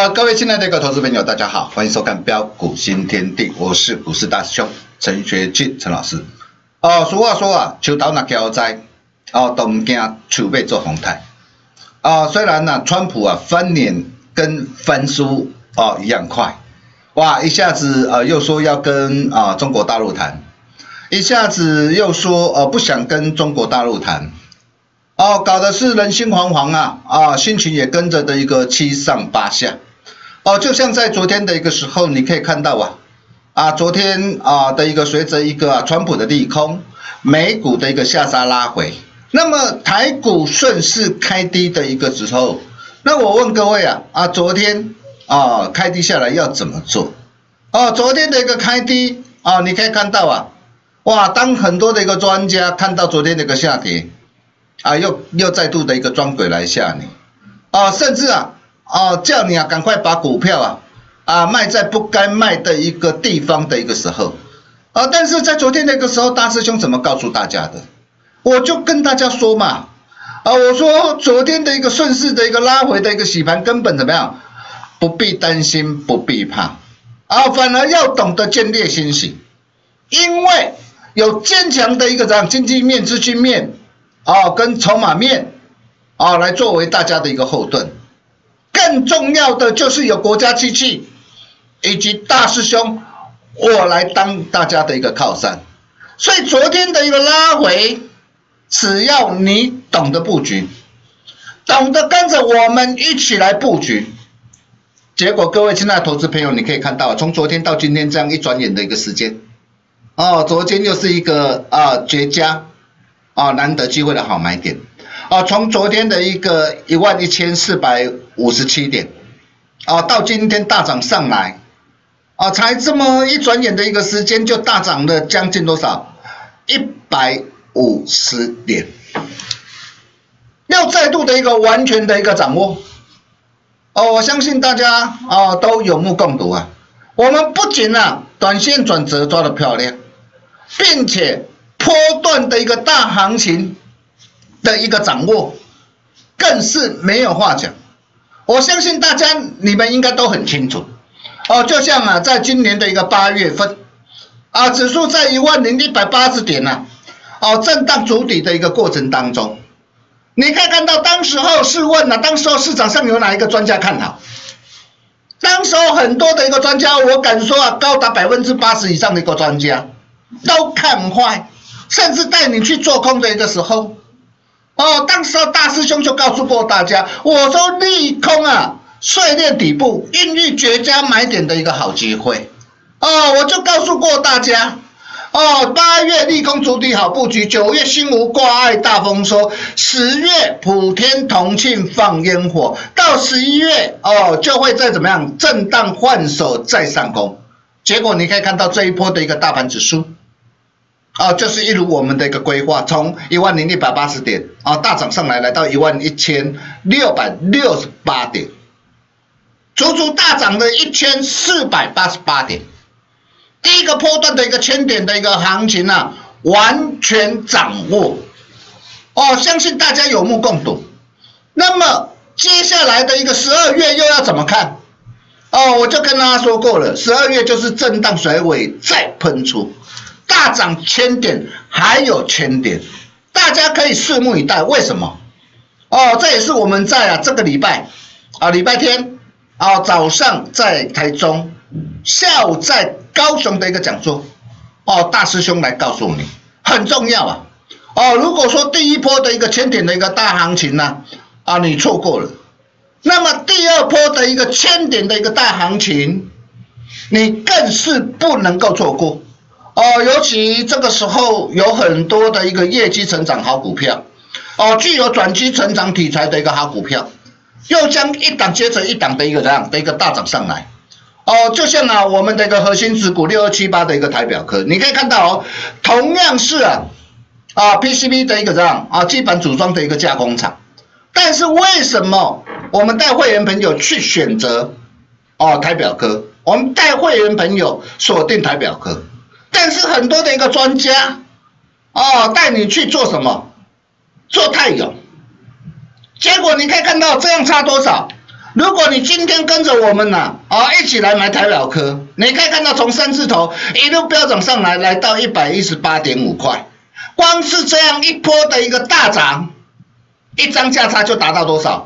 各位亲爱的一个投资朋友，大家好，欢迎收看标股新天地，我是股市大师兄陈学进陈老师。俗话说啊，树头若交栽，都唔惊树尾做风台。虽然呢，川普翻脸跟翻书一样快，哇，一下子又说要跟中国大陆谈，一下子又说不想跟中国大陆谈。搞的是人心惶惶心情也跟着的一个七上八下，就像在昨天的一个时候，你可以看到昨天的一个随着一个川普的利空，美股的一个下杀拉回，那么台股顺势开低的一个时候，那我问各位昨天开低下来要怎么做？昨天的一个开低你可以看到哇，当很多的一个专家看到昨天的一个下跌。又再度的一个装鬼来吓你，甚至叫你赶快把股票卖在不该卖的一个地方的一个时候，但是在昨天那个时候，大师兄怎么告诉大家的？我就跟大家说嘛，我说昨天的一个顺势的一个拉回的一个洗盘，根本怎么样？不必担心，不必怕，反而要懂得建立欣喜，因为有坚强的一个经济面、资金面。跟筹码面来作为大家的一个后盾，更重要的就是有国家机器以及大师兄我来当大家的一个靠山，所以昨天的一个拉回，只要你懂得布局，懂得跟着我们一起来布局，结果各位亲爱的投资朋友，你可以看到从昨天到今天这样一转眼的一个时间，昨天又是一个绝佳。难得机会的好买点，从昨天的一个11457点，到今天大涨上来，才这么一转眼的一个时间就大涨了将近多少？150点，要再度的一个完全的一个掌握，我相信大家都有目共睹我们不仅短线转折抓得漂亮，并且波段的一个大行情的一个掌握，更是没有话讲。我相信大家你们应该都很清楚，就像在今年的一个8月份，指数在10180点震荡筑底的一个过程当中，你可以看到当时候试问当时候市场上有哪一个专家看好？当时候很多的一个专家，我敢说高达80%以上的一个专家都看坏。甚至带你去做空的一个时候，当时大师兄就告诉过大家，我说利空碎裂底部，孕育绝佳买点的一个好机会，我就告诉过大家，8月利空筑底好布局，9月新吴挂碍大丰收，10月普天同庆放烟火，到11月就会再怎么样震荡换手再上攻，结果你可以看到这一波的一个大盘指数。就是一如我们的一个规划，从10180点大涨上来，来到11668点，足足大涨了1488点。第一个波段的一个1000点的一个行情完全掌握，相信大家有目共睹。那么接下来的一个12月又要怎么看？我就跟大家说过了，12月就是震荡水尾再喷出。大涨1000点，还有1000点，大家可以拭目以待。为什么？这也是我们在这个礼拜礼拜天早上在台中，下午在高雄的一个讲座大师兄来告诉你，很重要如果说第一波的一个1000点的一个大行情你错过了，那么第二波的一个1000点的一个大行情，你更是不能够错过。尤其这个时候有很多的一个业绩成长好股票，具有转机成长题材的一个好股票，又将一档接着一档的一个这样的一个大涨上来，就像我们的一个核心持股6278的一个台表科，你可以看到同样是PCB 的一个这样基板组装的一个加工厂，但是为什么我们带会员朋友去选择台表科，我们带会员朋友锁定台表科？但是很多的一个专家带你去做什么？做太阳，结果你可以看到这样差多少？ 如果你今天跟着我们呐，一起来买台表科，你可以看到从3字头一路飙涨上来，来到118.5块，光是这样一波的一个大涨，一张价差就达到多少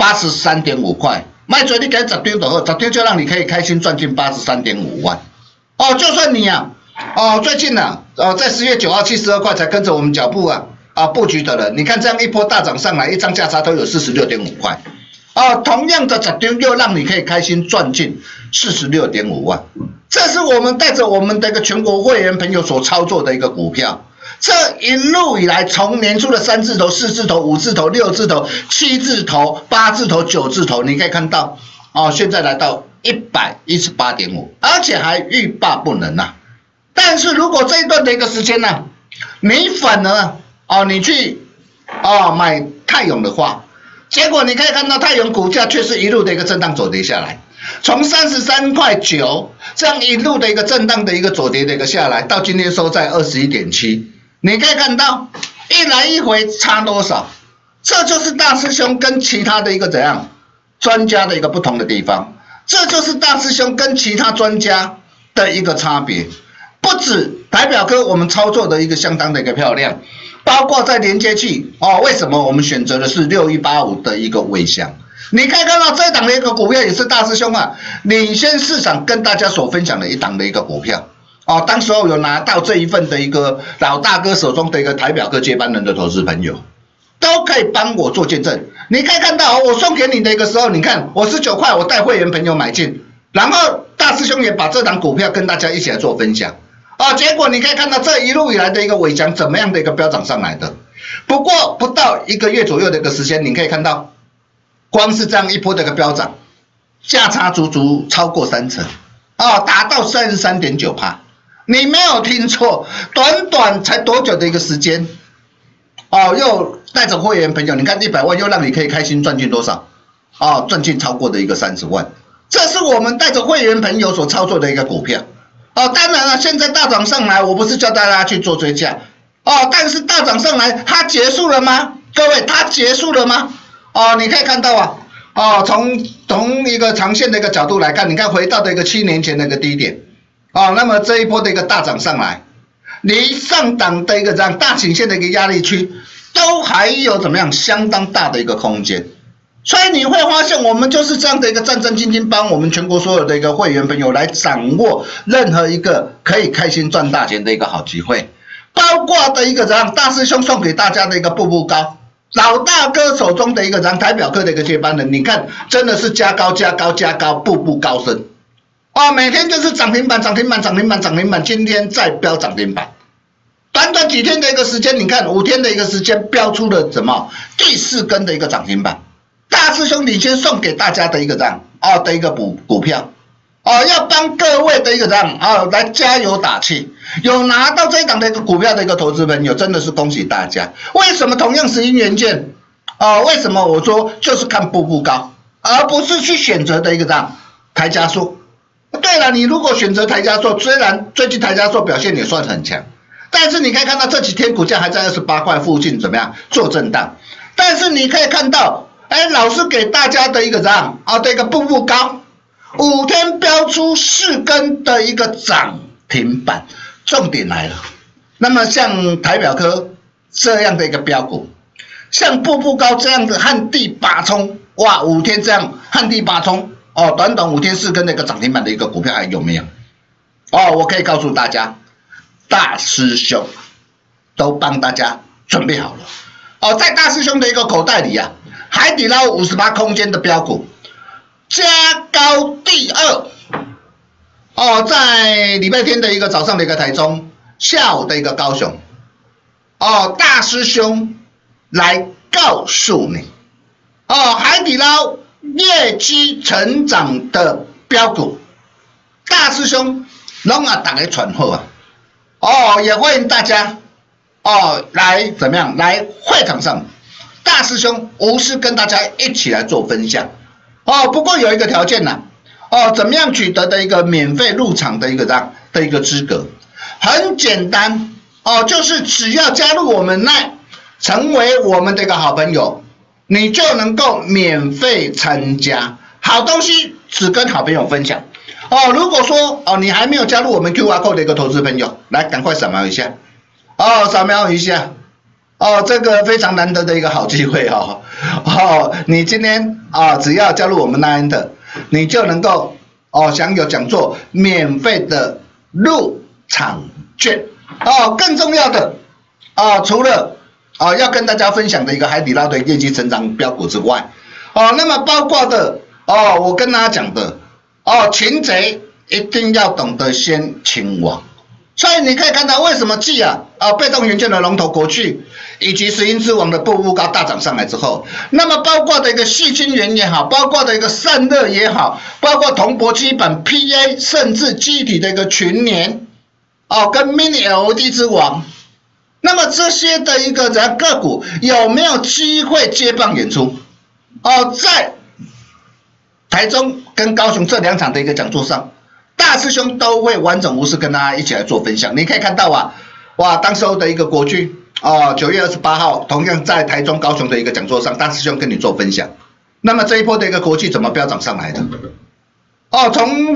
？83.5块。卖嘴你给10张就好，10张就让你可以开心赚进83.5万。就算你最近在10月9号72块才跟着我们脚步布局的人，你看这样一波大涨上来，一张价差都有46.5块。同样的10张又让你可以开心赚进46.5万，这是我们带着我们的一个全国会员朋友所操作的一个股票。这一路以来，从年初的3字头、4字头、5字头、6字头、7字头、8字头、9字头，你可以看到现在来到118.5，而且还欲罢不能啊。但是如果这一段的一个时间呢，你反而你去买泰永的话，结果你可以看到泰永股价却是一路的一个震荡走跌下来，从33.9块这样一路的一个震荡的一个走跌的一个下来，到今天收在21.7，你可以看到一来一回差多少，这就是大师兄跟其他的一个怎样专家的一个不同的地方，这就是大师兄跟其他专家的一个差别。不止台表科我们操作的一个相当的一个漂亮，包括在连接器为什么我们选择的是6185的一个尾翔？你可以看到这一档的一个股票也是大师兄领先市场跟大家所分享的一档的一个股票当时候有拿到这一份的一个老大哥手中的一个台表科接班人的投资朋友，都可以帮我做见证。你可以看到我送给你的一个时候，你看我19块我带会员朋友买进，然后大师兄也把这档股票跟大家一起来做分享。结果你可以看到这一路以来的一个尾翔怎么样的一个飙涨上来的，不过不到1个月左右的一个时间，你可以看到，光是这样一波的一个飙涨，价差足足超过3成，达到33.9%，你没有听错，短短才多久的一个时间，又带着会员朋友，你看100万又让你可以开心赚进多少？赚进超过的一个30万，这是我们带着会员朋友所操作的一个股票。当然了，现在大涨上来，我不是叫大家去做追加，但是大涨上来，它结束了吗？各位，它结束了吗？你可以看到从一个长线的一个角度来看，你看回到的一个7年前的一个低点，那么这一波的一个大涨上来，离上档的一个这样大颈线的一个压力区，都还有怎么样相当大的一个空间。所以你会发现，我们就是这样的一个战战兢兢，帮我们全国所有的一个会员朋友来掌握任何一个可以开心赚大钱的一个好机会，包括的一个怎样大师兄送给大家的一个步步高，老大哥手中的一个怎样台表科的一个接班人，你看真的是加高加高加高，步步高升，每天就是涨停板涨停板涨停板涨停板，今天再飙涨停板。短短几天的一个时间，你看5天的一个时间飙出了什么第4根的一个涨停板。大师兄领先送给大家的一个这样的一个股票要帮各位的一个这样来加油打气。有拿到这一档的一个股票的一个投资朋友，真的是恭喜大家。为什么同样是因元件为什么我说就是看步步高，而不是去选择的一个这样台加速？对了，你如果选择台加速，虽然最近台加速表现也算很强，但是你可以看到这几天股价还在28块附近怎么样做震荡，但是你可以看到。老师给大家的一个这样的一个步步高，5天标出4根的一个涨停板，重点来了。那么像台表科这样的一个标股，像步步高这样的旱地拔葱，哇，5天这样旱地拔葱短短5天4根的一个涨停板的一个股票还有没有？我可以告诉大家，大师兄都帮大家准备好了在大师兄的一个口袋里海底捞58空间的标股，加高第2在礼拜天的一个早上的一个台中，下午的一个高雄大师兄来告诉你海底捞业绩成长的标股，大师兄拢大家传好也欢迎大家来怎么样来会场上。大师兄无私跟大家一起来做分享不过有一个条件怎么样取得的一个免费入场的一个这样的一个资格？很简单就是只要加入我们LINE，成为我们的一个好朋友，你就能够免费参加好东西只跟好朋友分享。哦，如果说哦你还没有加入我们 QR Code 的一个投资朋友，来赶快扫描一下。哦，扫描一下。哦，这个非常难得的一个好机会哦。哦，你今天啊，只要加入我们那的，你就能够享有讲座免费的入场券。哦，更重要的除了要跟大家分享的一个海底捞的业绩成长标股之外，那么包括的我跟大家讲的擒贼一定要懂得先擒王。所以你可以看到为什么继被动元件的龙头国巨以及石英之王的步步高大涨上来之后，那么包括的一个矽晶圆也好，包括的一个散热也好，包括铜箔基板 PA 甚至记忆体的一个群联跟 Mini LED 之王，那么这些的一个个股有没有机会接棒演出？在台中跟高雄这2场的一个讲座上，大师兄都会完整无私跟大家一起来做分享。你可以看到哇，当时候的一个国巨9月28号，同样在台中、高雄的一个讲座上，大师兄跟你做分享。那么这一波的一个国巨怎么飙涨上来的？从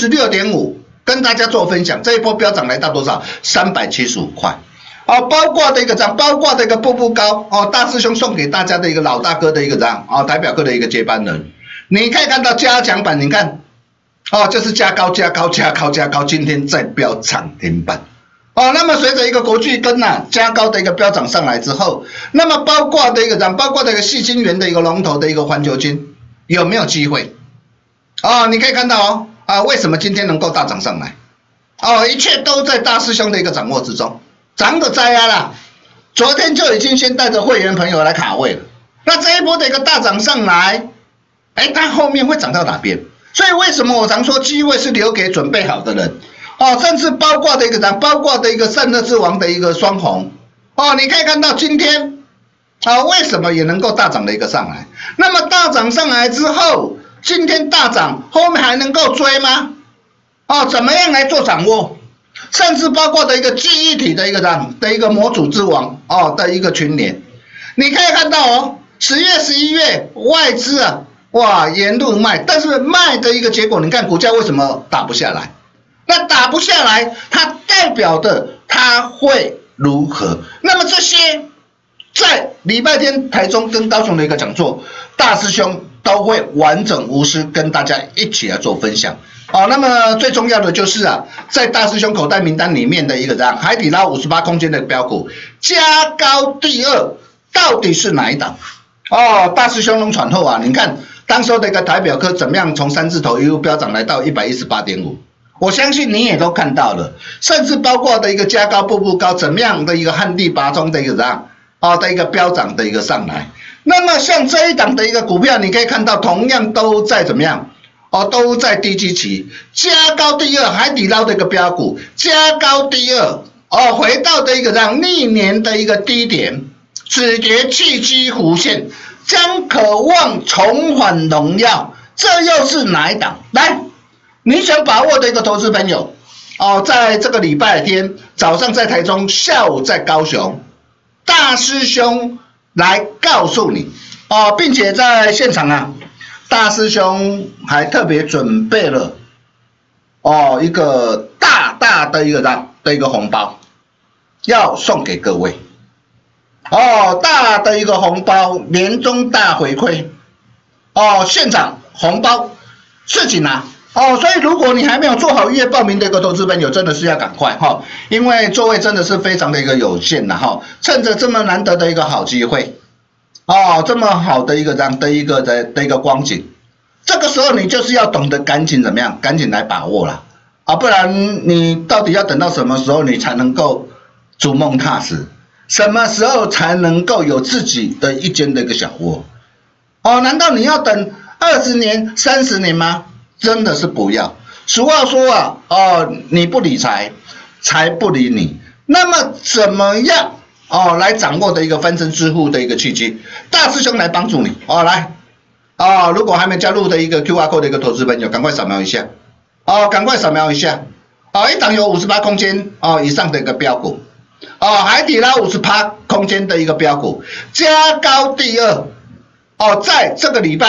246.5跟大家做分享，这一波飙涨来到多少？375块。包括的一个包括的一个步步高大师兄送给大家的一个老大哥的一个台表哥的一个接班人。你可以看到加强版，你看就是加高，今天再飙涨停板。那么随着一个国巨跟加高的一个飙涨上来之后，那么包括的一个矽晶圆的一个龙头的一个环球晶有没有机会？你可以看到为什么今天能够大涨上来？一切都在大师兄的一个掌握之中。涨的灾啦，昨天就已经先带着会员朋友来卡位了。那这一波的一个大涨上来，它后面会涨到哪边？所以为什么我常说机会是留给准备好的人？甚至包括的一个散热之王的一个双红，你可以看到今天为什么也能够大涨的一个上来？那么大涨上来之后，今天大涨，后面还能够追吗？怎么样来做掌握？甚至包括的一个记忆体的一个模组之王的一个群联，你可以看到10月、11月外资哇沿路卖，但是卖的一个结果，你看股价为什么打不下来？那打不下来，它代表的它会如何？那么这些在礼拜天台中跟高雄的一个讲座，大师兄都会完整无私跟大家一起来做分享。那么最重要的就是在大师兄口袋名单里面的一个海底捞58空间的标股，加高第2到底是哪一档？大师兄龙传后你看当时的一个台表科怎么样从3字头一路飙涨来到 118.5， 我相信你也都看到了，甚至包括的一个加高步步高怎么样的一个旱地拔葱的一个的一个飙涨的一个上来。那么像这一档的一个股票，你可以看到同样都在怎么样？都在低基期，加高第2海底捞的一个标股，加高第2回到的一个历年的一个低点，止跌契机弧线，将渴望重返荣耀，这又是哪一档？来，你想把握的一个投资朋友在这个礼拜天早上在台中，下午在高雄，大师兄来告诉你并且在现场大师兄还特别准备了一个大大的一个红包，要送给各位大的一个红包，年终大回馈现场红包自己拿所以如果你还没有做好预约报名的一个投资朋友，真的是要赶快因为座位真的是非常的一个有限趁着这么难得的一个好机会这么好的一个的一个光景，这个时候你就是要懂得赶紧怎么样，赶紧来把握啦不然你到底要等到什么时候你才能够逐梦踏实？什么时候才能够有自己的一间的一个小窝？难道你要等20年、30年吗？真的是不要。俗话说你不理财，财不理你。那么怎么样来掌握的一个翻身致富的一个契机？大师兄来帮助你来如果还没加入的一个 QR Code 的一个投资朋友，赶快扫描一下赶快扫描一下一档有58空间以上的一个标股海底捞58空间的一个标股，加高第2在这个礼拜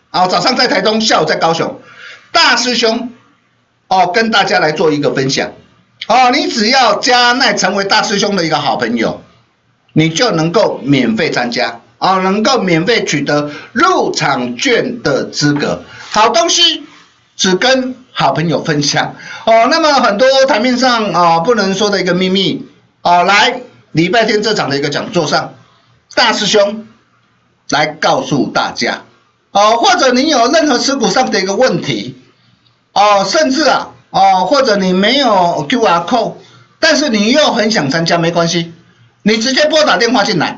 早上在台东，下午在高雄。大师兄跟大家来做一个分享。你只要加赖成为大师兄的一个好朋友，你就能够免费参加能够免费取得入场券的资格。好东西只跟好朋友分享那么很多台面上不能说的一个秘密来礼拜天这场的一个讲座上，大师兄来告诉大家或者你有任何持股上的一个问题甚至或者你没有 QR code， 但是你又很想参加，没关系，你直接拨打电话进来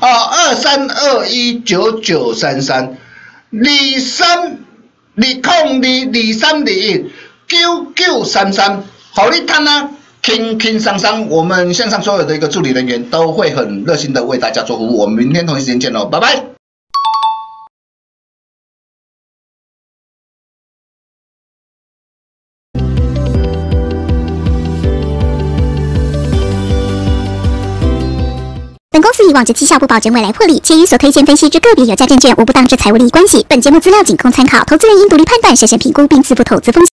23219933 232022219933，好你谈轻轻松松，我们线上所有的一个助理人员都会很热心的为大家做服务。我们明天同一时间见喽，拜拜。 本公司以往之绩效不保证未来获利，且与所推荐分析之个别有价证券无不当之财务利益关系。本节目资料仅供参考，投资人应独立判断、审慎评估并自负投资风险。